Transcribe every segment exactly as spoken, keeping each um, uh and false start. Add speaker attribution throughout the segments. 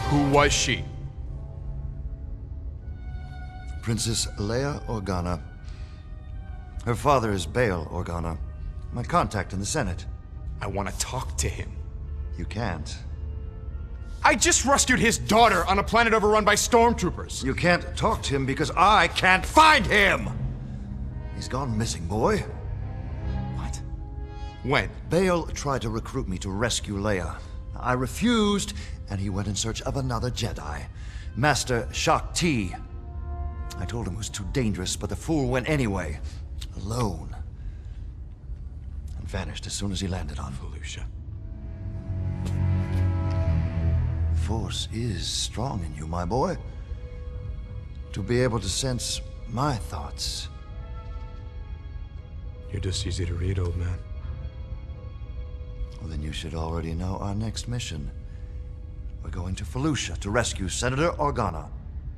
Speaker 1: Who was she?
Speaker 2: Princess Leia Organa. Her father is Bail Organa, my contact in the Senate.
Speaker 1: I want to talk to him.
Speaker 2: You can't.
Speaker 1: I just rescued his daughter on a planet overrun by stormtroopers.
Speaker 2: You can't talk to him because I can't find him! He's gone missing, boy.
Speaker 1: What? When?
Speaker 2: Bail tried to recruit me to rescue Leia. I refused, and he went in search of another Jedi, Master Shaak Ti. I told him it was too dangerous, but the fool went anyway, alone, and vanished as soon as he landed on
Speaker 1: Felucia.
Speaker 2: Force is strong in you, my boy. To be able to sense my thoughts.
Speaker 1: You're just easy to read, old man.
Speaker 2: Well, then you should already know our next mission. We're going to Felucia to rescue Senator Organa.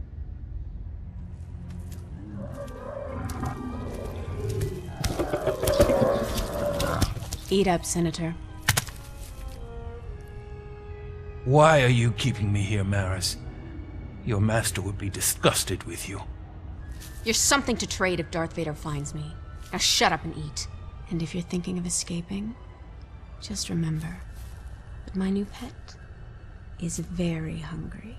Speaker 3: Eat up, Senator.
Speaker 4: Why are you keeping me here, Maris? Your master would be disgusted with you.
Speaker 3: You're something to trade if Darth Vader finds me. Now shut up and eat. And if you're thinking of escaping, just remember that my new pet is very hungry.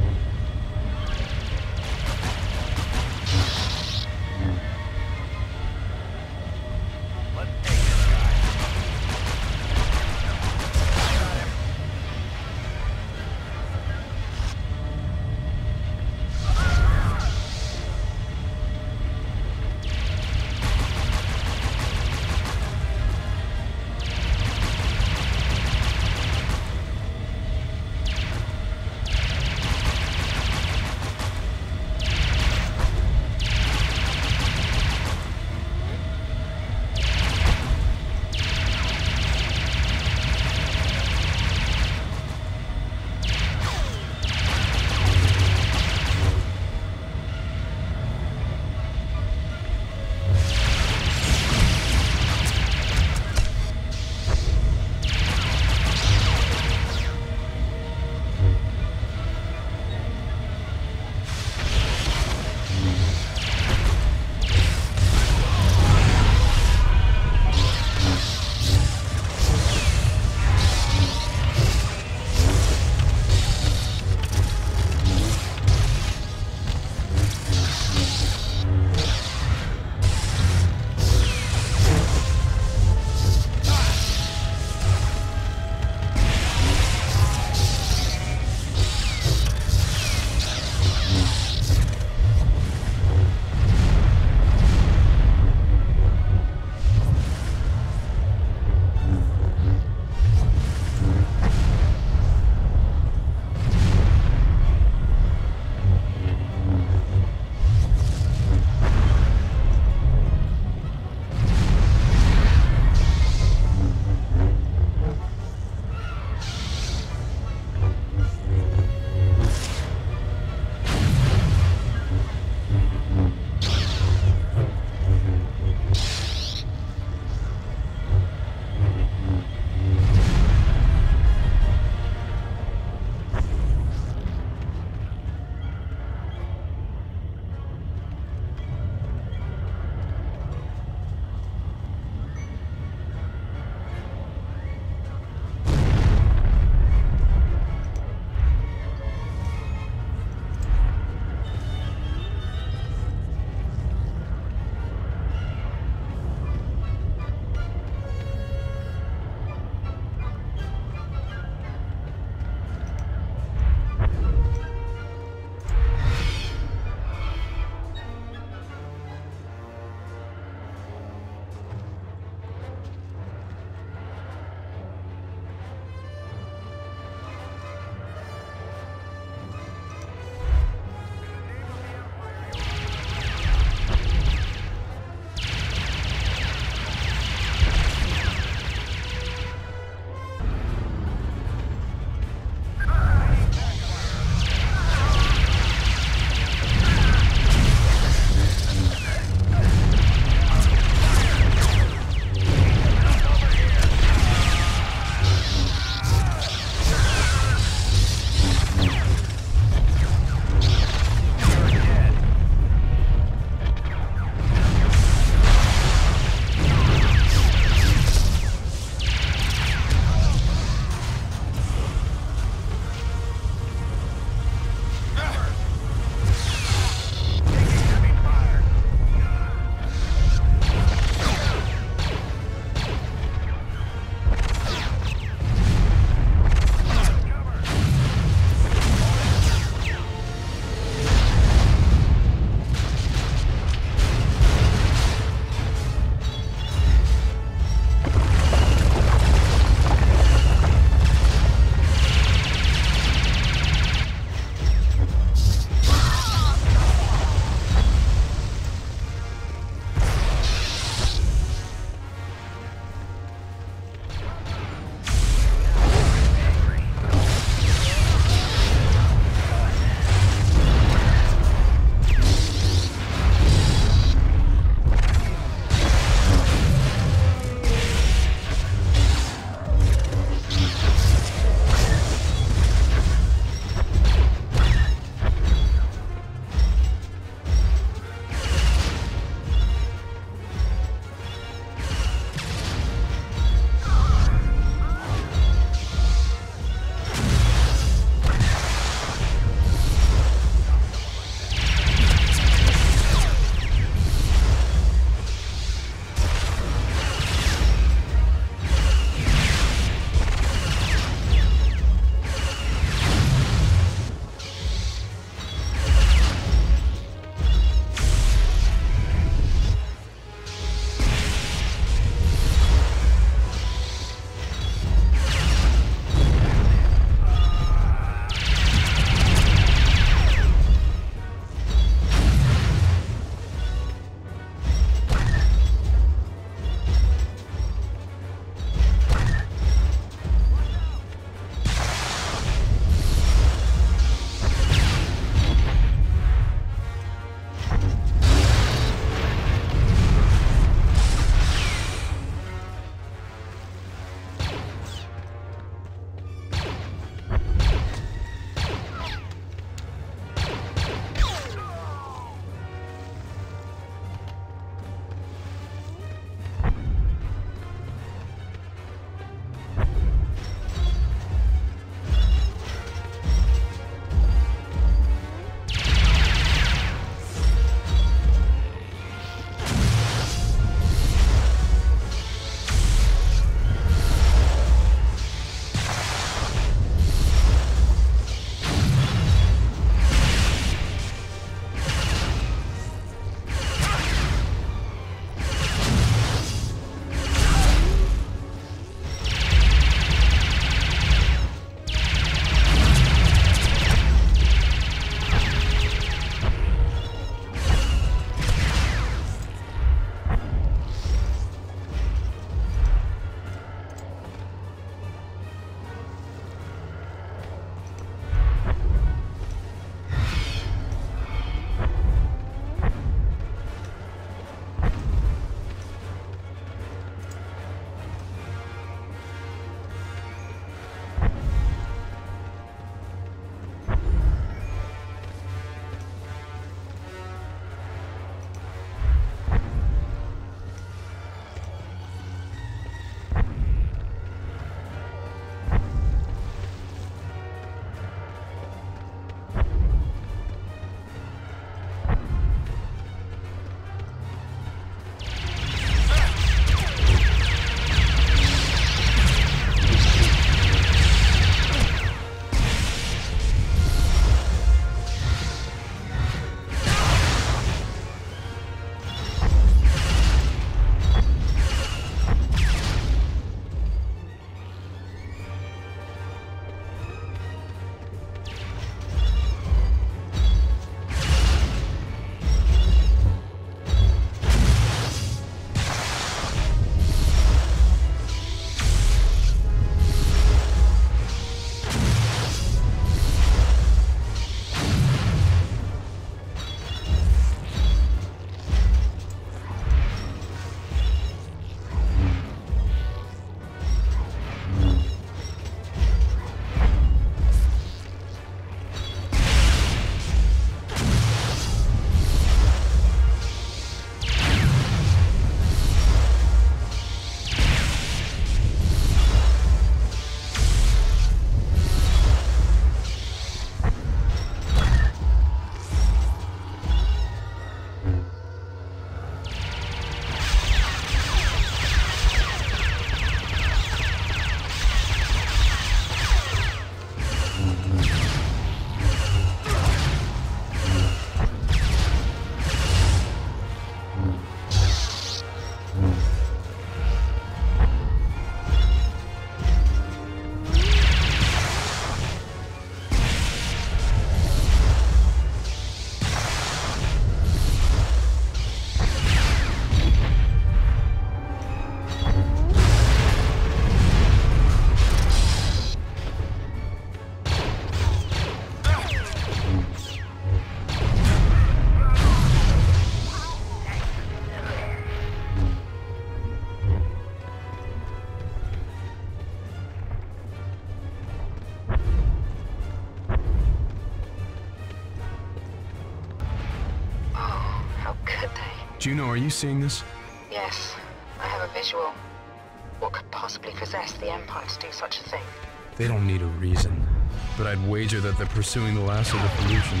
Speaker 5: Juno, are you seeing this?
Speaker 6: Yes, I have a visual. What could possibly possess the Empire to do such a thing?
Speaker 5: They don't need a reason, but I'd wager that they're pursuing the last of the Felucians.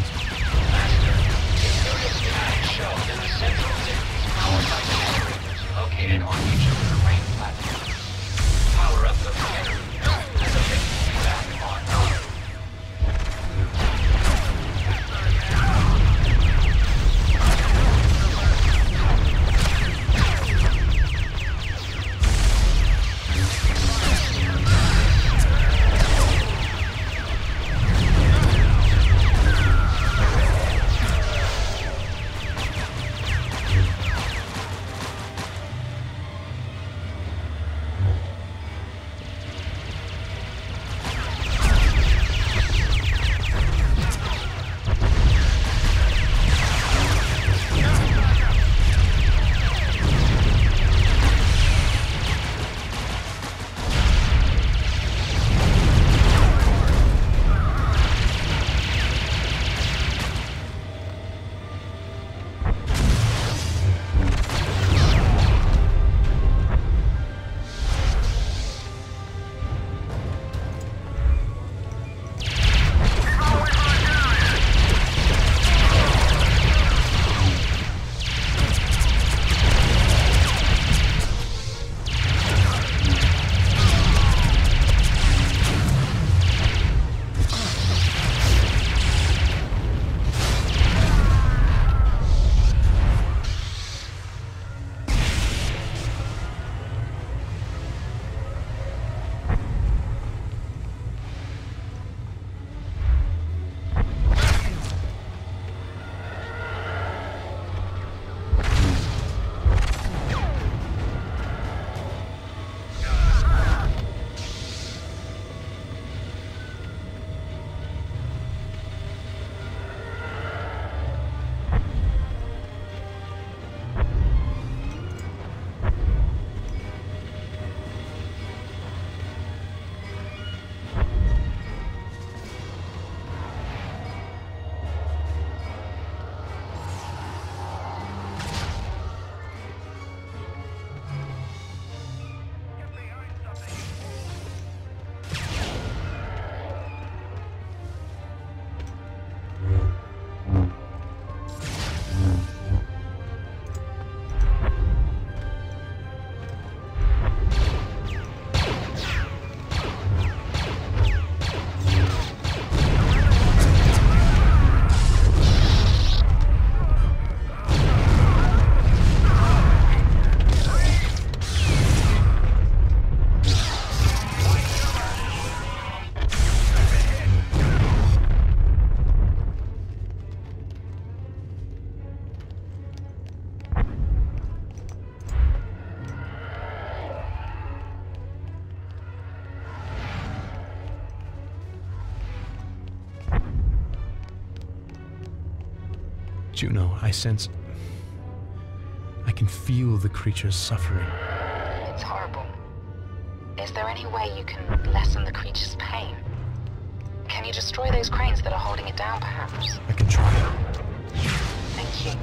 Speaker 7: Located on each of the terrain platforms. Power up the scanner as a big feedback on Earth.
Speaker 5: Juno, I sense... I can feel the creature's suffering.
Speaker 6: It's horrible. Is there any way you can lessen the creature's pain? Can you destroy those cranes that are holding it down, perhaps?
Speaker 5: I can try.
Speaker 6: Thank you.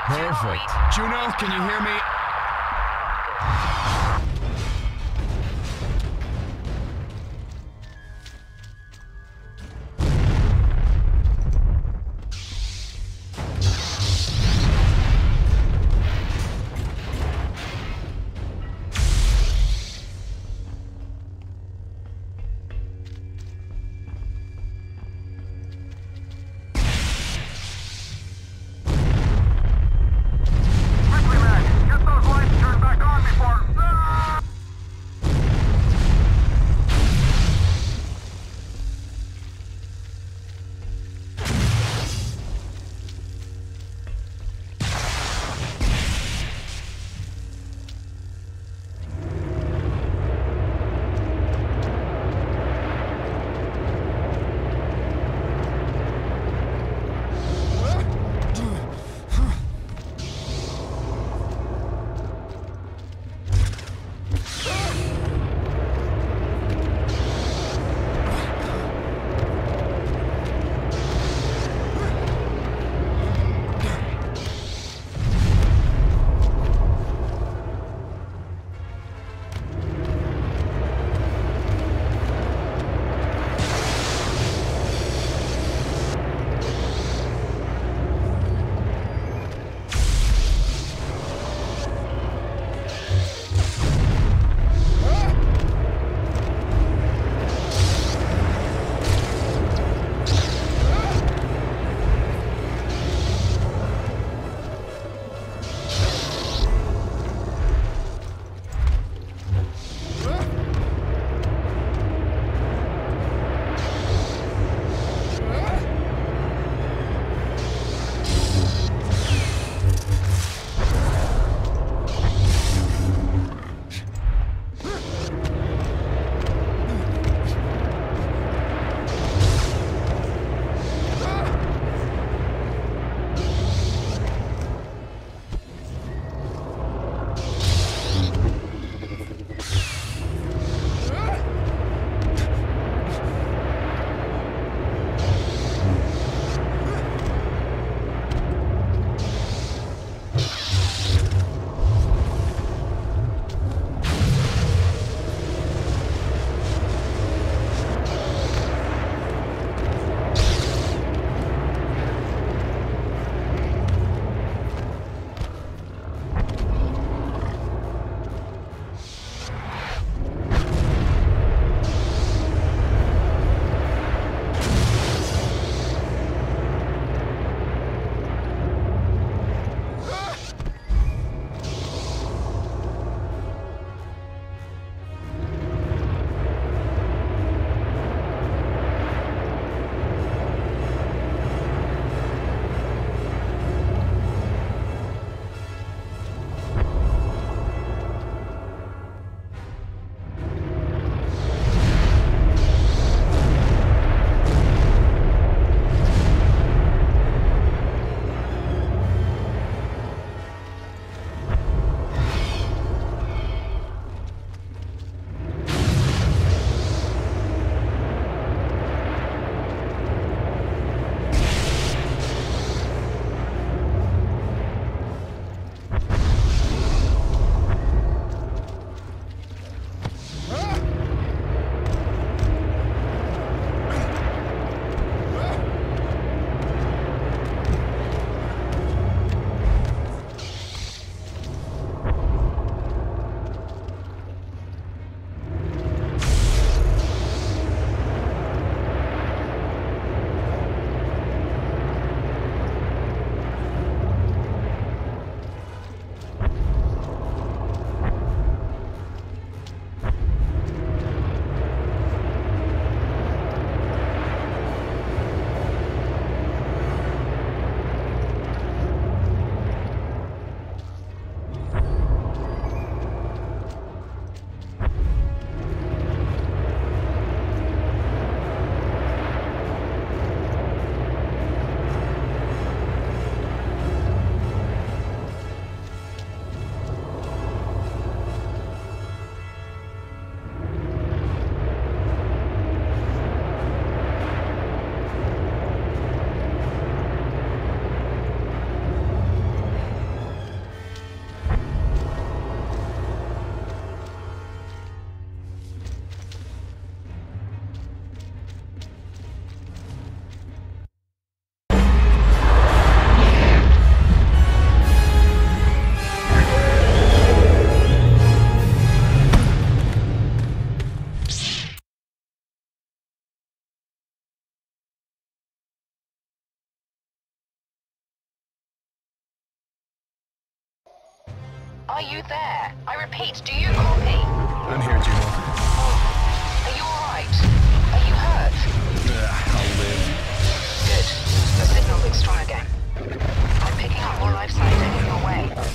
Speaker 5: Perfect.
Speaker 1: Juno, can you hear me?
Speaker 8: Quickly, Mac. Get those lights turned back on before...
Speaker 6: Are you there? I repeat, do you copy?
Speaker 5: I'm here, Juno.
Speaker 6: Are you alright? Are you hurt?
Speaker 5: Uh, I'll live.
Speaker 6: Good. The signal looks strong again. I'm picking up more life signs heading your way.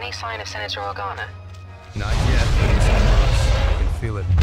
Speaker 6: Any sign of Senator Organa?
Speaker 5: Not yet, but he's close. I can feel it.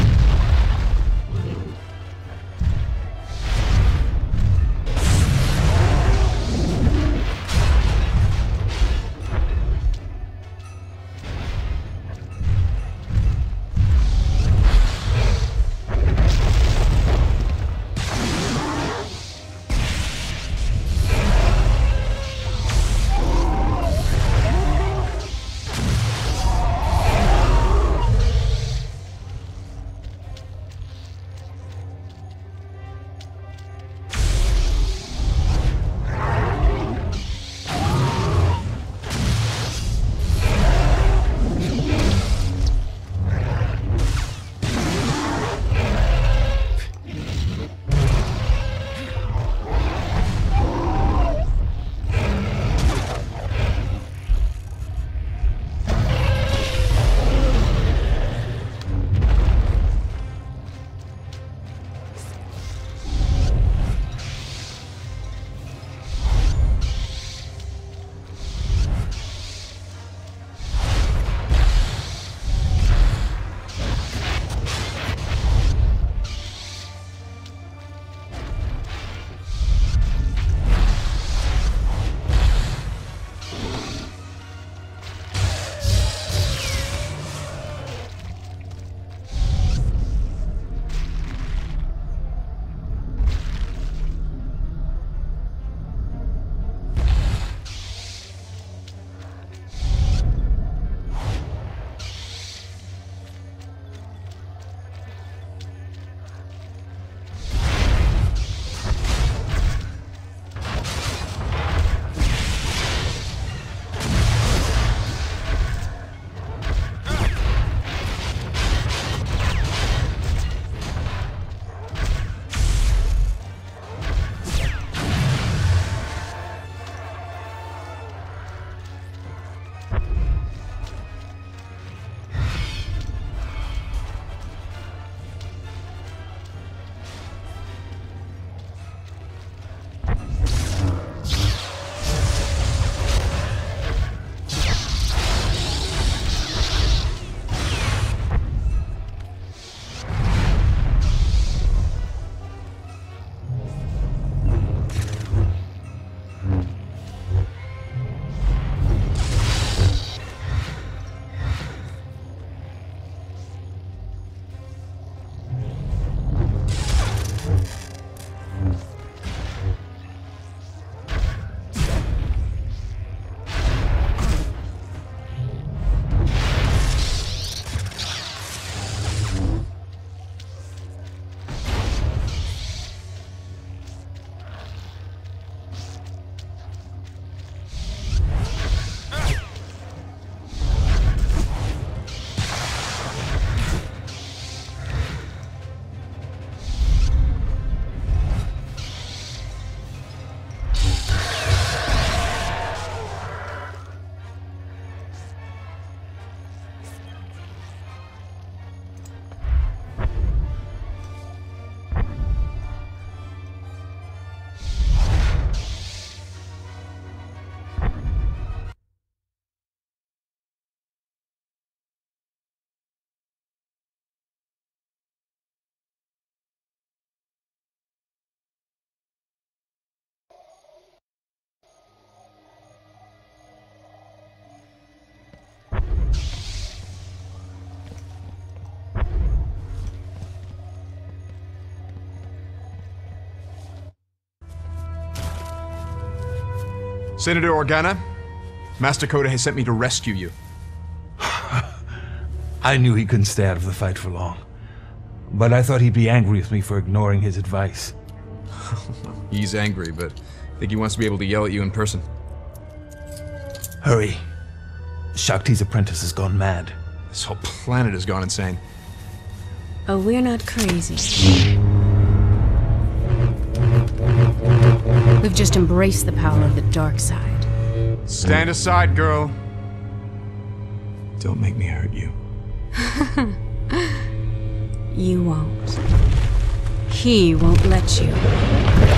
Speaker 1: Senator Organa, Master Coda has sent me to rescue you.
Speaker 4: I knew he couldn't stay out of the fight for long. But I thought he'd be angry with me for ignoring his advice.
Speaker 1: He's angry, but I think he wants to be able to yell at you in person.
Speaker 4: Hurry. Shakti's apprentice has gone mad.
Speaker 1: This whole planet has gone insane.
Speaker 3: Oh, we're not crazy. We've just embraced the power of the dark side.
Speaker 1: Stand aside, girl. Don't make me hurt you.
Speaker 3: You won't. He won't let you.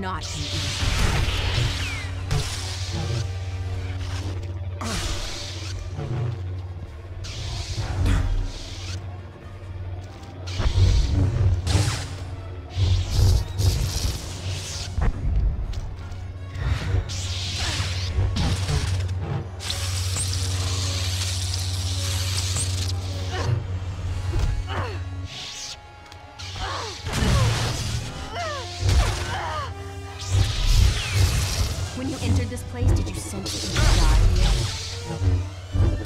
Speaker 3: not be easy. When you entered this place, did you sense that you would die here?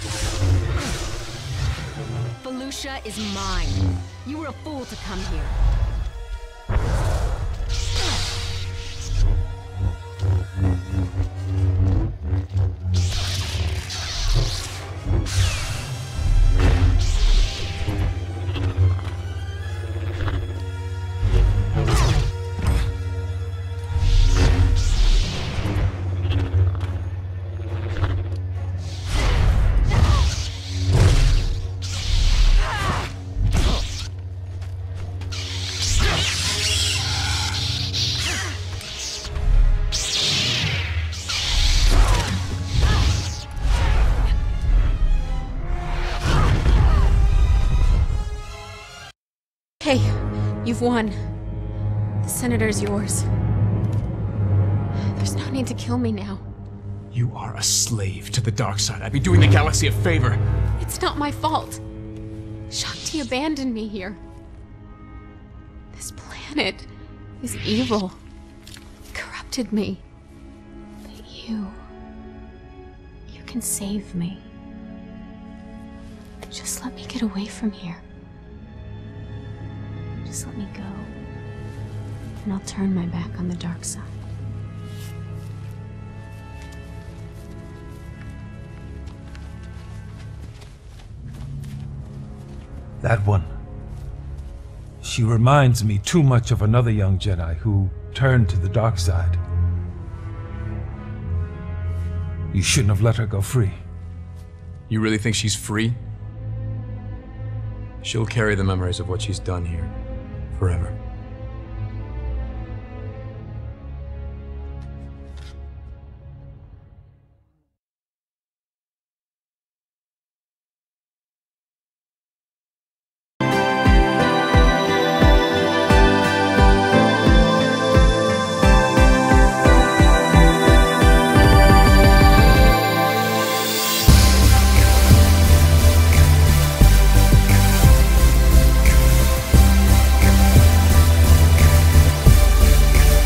Speaker 3: Felucia is mine. You were a fool to come here. Hey, you've won. The Senator's yours. There's no need to kill me now.
Speaker 1: You are a slave to the dark side. I'd be doing the galaxy a favor.
Speaker 3: It's not my fault. Shakti abandoned me here. This planet is evil. It corrupted me. But you... you can save me. Just let me get away from here. Just let me go, and I'll turn my back on the dark side.
Speaker 4: That one. She reminds me too much of another young Jedi who turned to the dark side. You shouldn't have let her go free.
Speaker 1: You really think she's free? She'll carry the memories of what she's done here forever.